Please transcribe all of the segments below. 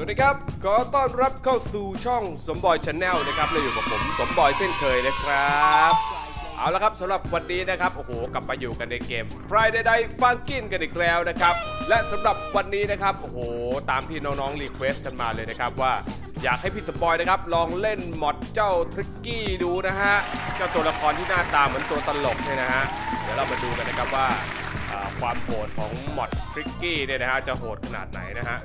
วัสดีครับขอต้อนรับเข้าสู่ช่องสมบอยชาแนลนะครับและอยู่กับผมสมบอยเช่นเคยนะครับเอาละครับสำหรับวันนี้นะครับโอ้โหกลับมาอยู่กันในเกม Friday Night Funkin' กันอีกแล้วนะครับและสำหรับวันนี้นะครับโอ้โหตามที่น้องๆรีเควสต์กันมาเลยนะครับว่าอยากให้พี่สมบอยนะครับลองเล่นมอดเจ้าทริกกี้ดูนะฮะเจ้าตัวละครที่หน้าตาเหมือนตัวตลกเนี่ยนะฮะเดี๋ยวเรามาดูกันนะครับว่าความโหดของมอดทริกกี้เนี่ยนะฮะจะโหดขนาดไหนนะฮะ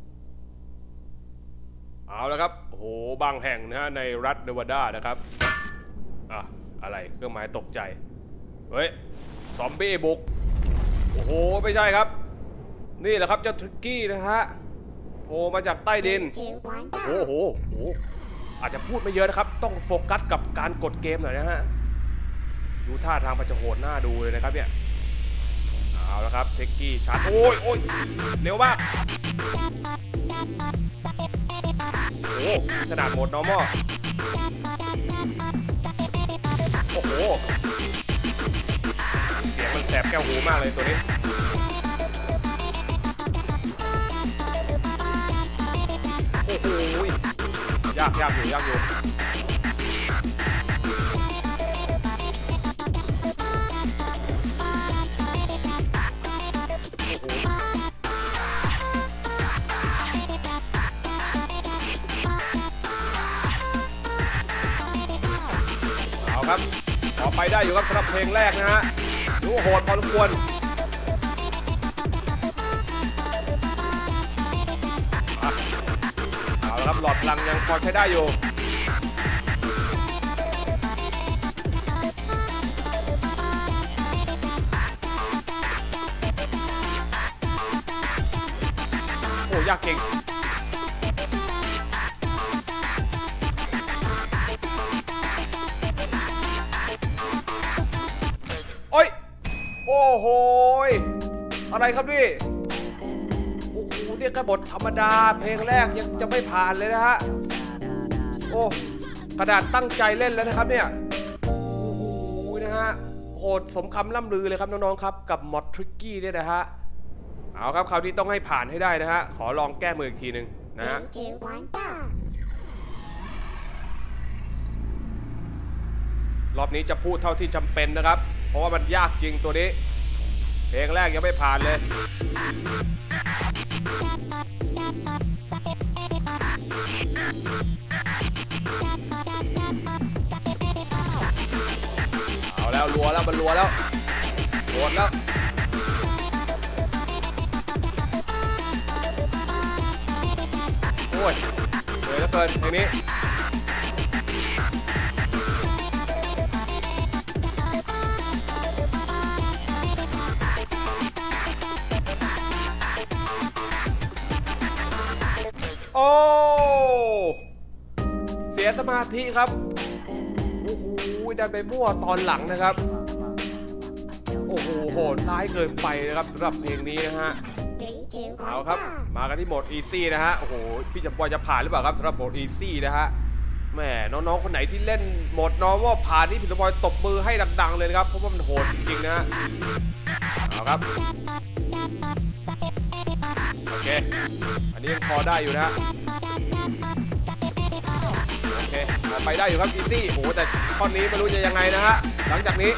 เอาละครับโอ้โหบางแห่งนะฮะในรัฐเนวาดานะครับอะไรเครื่องหมายตกใจเฮ้ยซอมบี้บุกโอ้โหไม่ใช่ครับนี่แหละครับเจ้าทริกกี้นะฮะโผล่มาจากใต้ดินโอ้โหอาจจะพูดไม่เยอะนะครับต้องโฟกัสกับการกดเกมหน่อยนะฮะดูท่าทางมันจะโหดหน้าดูเลยนะครับเนี่ยเอาละครับทริกกี้ชาร์จโอ้ยเร็วมากโอ้ขนาดโหมด normal โอ้โหเสียงมันแสบแก้วหูมากเลยตัวนี้โอ้โหยากอยู่ครับต่อไปได้อยู่ครับสำหรับเพลงแรกนะฮะดูโหดพอสมควรเอาละครับหลอดพลังยังพอใช้ได้อยู่โอ้ยากเก่งโอ้โหอะไรครับนี่โอ้โหเนี่ยกระบทธรรมดาเพลงแรกยังจะไม่ผ่านเลยนะฮะโอ้กระดาษตั้งใจเล่นแล้วนะครับเนี่ยโอ้โหนะฮะโหดสมคำล่ำลือเลยครับน้องๆครับกับมอดทริกกี้เนี่ยนะฮะเอาครับคราวนี้ต้องให้ผ่านให้ได้นะฮะขอลองแก้มืออีกทีหนึ่งนะฮะรอบนี้จะพูดเท่าที่จำเป็นนะครับเพราะว่ามันยากจริงตัวนี้เพลงแรกยังไม่ผ่านเลยเอาแล้วรัวแล้วมันรัวแล้วโดนแล้วโอ้ยเหนื่อยเหลือเกินเพลงนี้โอ้เสียสมาธิครับโอ้โหได้ไปมั่วตอนหลังนะครับโอ้โหโหดร้ายเกินไปนะครับสำหรับเพลงนี้นะฮะเอาครับมากันที่โหมด easy นะฮะโอ้โหพี่จะบอยจะผ่านหรือเปล่าครับสำหรับโหมด easy นะฮะแหมน้องๆคนไหนที่เล่นโหมด normal ผ่านนี่พี่จะบอยตบมือให้ดังๆเลยนะครับเพราะว่ามันโหดจริงๆนะฮะเอาครับโอเคอันนี้ยังพอได้อยู่นะโอเคพอไปได้อยู่ครับอีซี่โอ้แต่ข้อนี้ไม่รู้จะยังไงนะฮะหลังจากนี้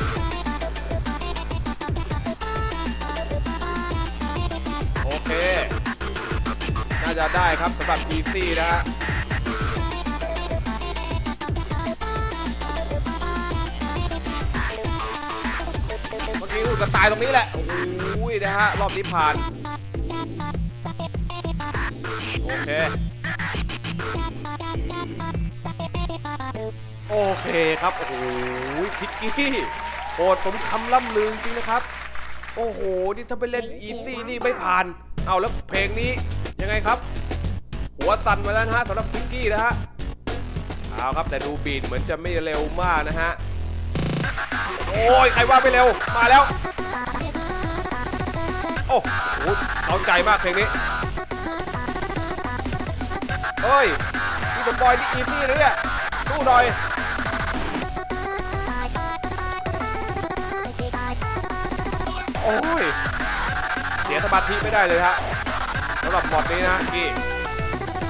โอเคน่าจะได้ครับสำหรับอีซี่นะฮะเมื่อกี้ลูกจะตายตรงนี้แหละโอ้ยนะฮะรอบนี้ผ่านโอเคครับโอ้โหทิกกี้โหดสมคำล่ำลือจริงนะครับโอ้โหนี่ถ้าไปเล่นอีซี่นี่ไม่ผ่านเอาแล้วเพลงนี้ยังไงครับหัวสั่นมาแล้วนะฮะสำหรับทิกกี้นะฮะเอาครับแต่ดูบีทเหมือนจะไม่เร็วมากนะฮะโอ้ยใครว่าไม่เร็วมาแล้วโอ้โหเอาใจมากเพลงนี้เฮ้ยนี่ผมบอยนี่อีซี่เลยเนี่ยสู้หน่อยโอ้ยเสียสมาธิไม่ได้เลยฮะสำหรับมอดนี้นะพี่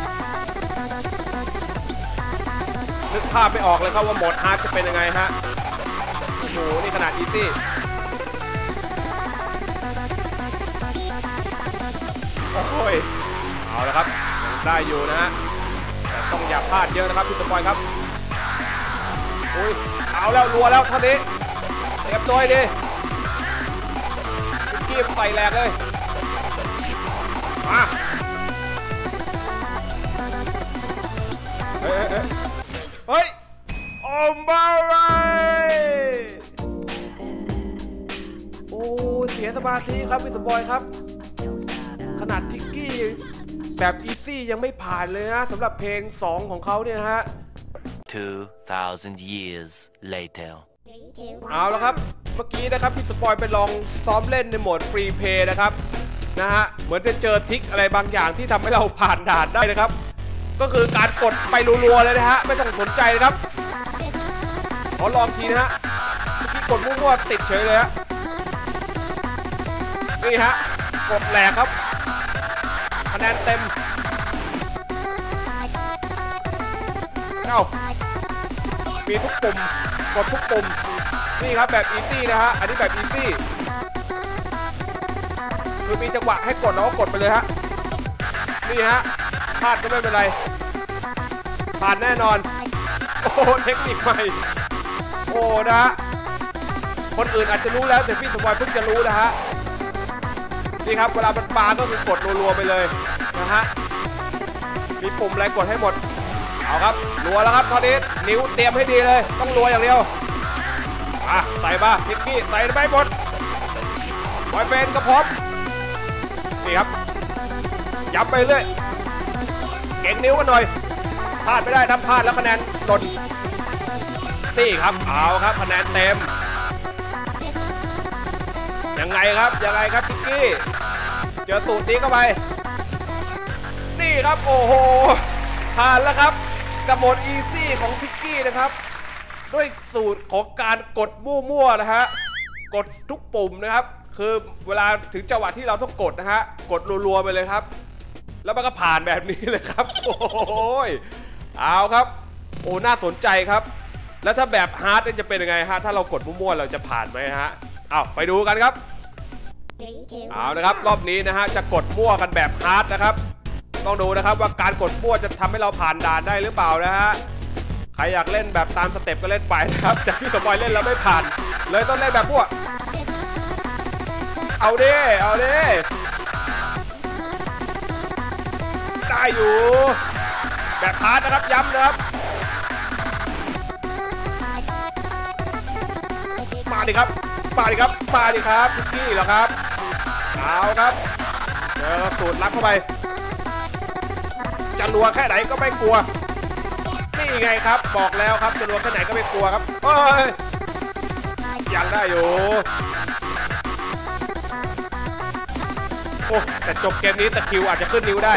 นึกภาพไม่ออกเลยครับว่าโหมดฮาร์ดจะเป็นยังไงฮะโอ้โหนี่ขนาดอีซี่โอ้ยเอาละครับได้อยู่นะฮะแต่ต้องอย่าพลาดเยอะนะครับพี่สปอยครับอุ้ยเอาแล้วรัวแล้วเท่านี้เรียบร้อยดิพิกกี้ใส่แหลกเลยมาเฮ้ยโอ้มาไรโอ้เสียสมาธิครับพี่สปอยครับขนาดพิกกี้แบบอีซี่ยังไม่ผ่านเลยนะสำหรับเพลง2ของเขาเนี่ยนะฮะ 2,000 years later เอาละครับเมื่อกี้นะครับพี่สปอยไปลองซ้อมเล่นในโหมดฟรีเพย์นะครับนะฮะเหมือนจะเจอทริคอะไรบางอย่างที่ทำให้เราผ่านด่านได้นะครับก็คือการกดไปรัวๆเลยนะฮะไม่ต้องสนใจนะครับขอลองทีนะฮะเมื่อกี้กดมั่วๆติดเฉยเลยฮะนี่ฮะกดแหลกครับคะแนนเต็มเอ้ามีทุกปุ่มกดทุกปุ่มนี่ครับแบบอีซี่นะฮะอันนี้แบบอีซี่คือมีจังหวะให้กดแล้วก็กดไปเลยฮะนี่ฮะพลาดก็ไม่เป็นไรผ่านแน่นอนโอ้เทคนิคใหม่โอ้นะฮะคนอื่นอาจจะรู้แล้วแต่พี่สมบัติเพิ่งจะรู้นะฮะนี่ครับเวลามันปาก็คือกดรัวๆไปเลยนะฮะมีปุ่มอะไรกดให้หมดเอาครับรัวแล้วครับตอนนี้นิ้วเตรียมให้ดีเลยต้องรัวอย่างเดียวใส่มาพิกกี้ใส่ไปหมดบอยเฟนก็พร้อมนี่ครับย้ำไปเรื่อยเก่งนิ้วกันหน่อยพลาดไม่ได้ทำพลาดแล้วคะแนนหล่นนี่ครับเอาครับคะแนนเต็มยังไงครับพิกกี้เจอสูตรนี้เข้าไปนี่ครับโอ้โหผ่านแล้วครับกับโหมดอีซี่ของพิกกี้นะครับด้วยสูตรของการกดมั่วๆนะฮะกดทุกปุ่มนะครับคือเวลาถึงจังหวะที่เราต้องกดนะฮะกดรัวๆไปเลยครับแล้วมันก็ผ่านแบบนี้เลยครับโอ้ยเอาครับโอ้น่าสนใจครับแล้วถ้าแบบฮาร์ดจะเป็นยังไงฮะถ้าเรากดมั่วๆเราจะผ่านไหมฮะเอาไปดูกันครับเอานะครับรอบนี้นะฮะจะกดมั่วกันแบบฮาร์ดนะครับต้องดูนะครับว่าการกดมั่วจะทำให้เราผ่านด่านได้หรือเปล่านะฮะใครอยากเล่นแบบตามสเต็ปก็เล่นไปนะครับแต่พี่สปอยเล่นแล้วไม่ผ่านเลยต้องเล่นแบบมั่วเอาดิได้อยู่แบบฮาร์ดนะครับย้ำนะครับมาดิครับพิกกี้เหรอครับเอาครับเจอสูตรลับเข้าไปจะรัวแค่ไหนก็ไม่กลัวนี่ไงครับบอกแล้วครับจะรัวแค่ไหนก็ไม่กลัวครับเฮ้ยยังได้อยู่โอ้แต่จบเกมนี้ตะคิวอาจจะขึ้นนิ้วได้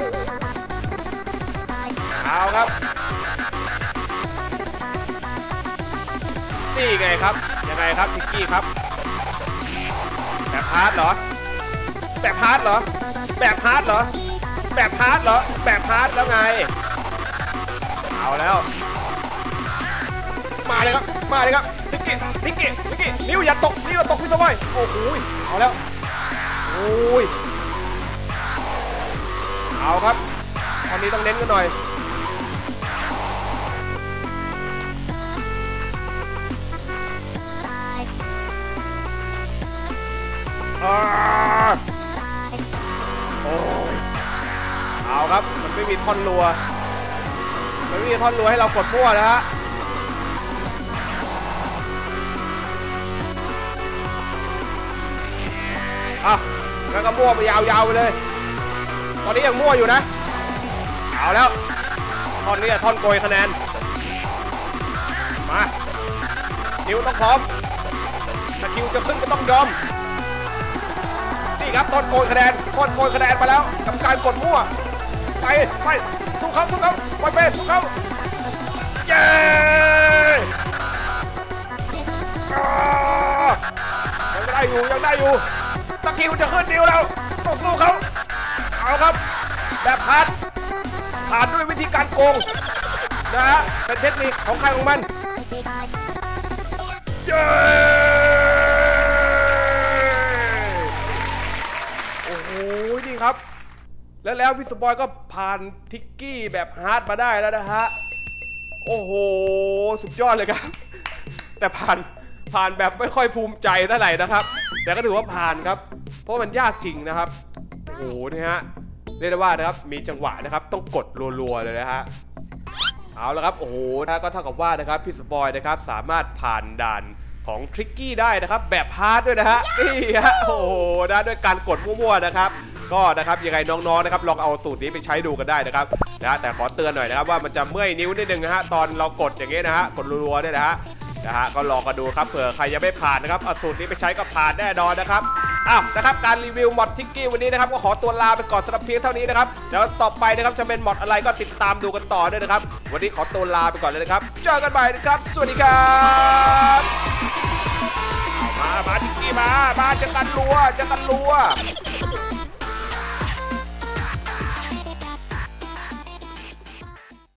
เอาครับนี่ไงครับยังไงครับพิกกี้ครับแบบฮาร์ดเหรอแบบฮาร์ดแล้วไงเอาแล้วมาเลยครับพิกกี้นิ้วอย่าตกพี่สบายโอ้โหเอาแล้วโอ้ยเอาครับตอนนี้ต้องเน้นกันหน่อยโอ้ยเอาครับมันไม่มีท่อนรัวให้เรากดมั่วนะฮะแล้วก็มั่วไปยาวๆไปเลยตอนนี้ยังมั่วอยู่นะเอาแล้วท่อนนี้ท่อนโกยคะแนนมานิ้วต้องพร้อมถ้าคิวจะขึ้นก็ต้องยอมนี่ครับท่อนโกยคะแนนมาแล้วกับการกดมั่วไปสู้เขาไปเป็นสู้เขาเย้ยังได้อยู่ตะคิวจะขึ้นนิ้วแล้วต้องสู้เขาเอาครับแบบผ่านด้วยวิธีการโกงนะฮะเป็นเทคนิคของใครของมันเย้โอ้โหนี่ครับแล้วพี่สปอยก็ผ่านทิกกี้แบบฮาร์ดมาได้แล้วนะฮะโอ้โหสุดยอดเลยครับแต่ผ่านแบบไม่ค่อยภูมิใจเท่าไหร่นะครับแต่ก็ถือว่าผ่านครับเพราะมันยากจริงนะครับโอ้โหนี่ฮะเรียกได้ว่านะครับมีจังหวะนะครับต้องกดรัวๆเลยนะฮะเอาละครับโอ้โหนะก็เท่ากับว่านะครับพี่สปอยนะครับสามารถผ่านด่านของทริกกี้ได้นะครับแบบฮาร์ดด้วยนะฮะนี่ฮะโอ้โหนะด้วยการกดมั่วๆนะครับก็นะครับยังไงน้องๆนะครับลองเอาสูตรนี้ไปใช้ดูกันได้นะครับแต่ขอเตือนหน่อยนะครับว่ามันจะเมื่อยนิ้วนิดนึงนะฮะตอนเรากดอย่างงี้นะฮะกดรัวๆเนี่ยนะฮะก็ลองกันดูครับเผื่อใครยังไม่ผ่านนะครับเอาสูตรนี้ไปใช้ก็ผ่านแน่นอนนะครับนะครับการรีวิวมอดทิกกี้วันนี้นะครับก็ขอตัวลาไปก่อนสำหรับเพียงเท่านี้นะครับแล้วต่อไปนะครับจะเป็นมอดอะไรก็ติดตามดูกันต่อด้วยนะครับวันนี้ขอตัวลาไปก่อนเลยนะครับเจอกันใหม่นะครับสวัสดีครับมาทิกกี้มาเจอกันรัว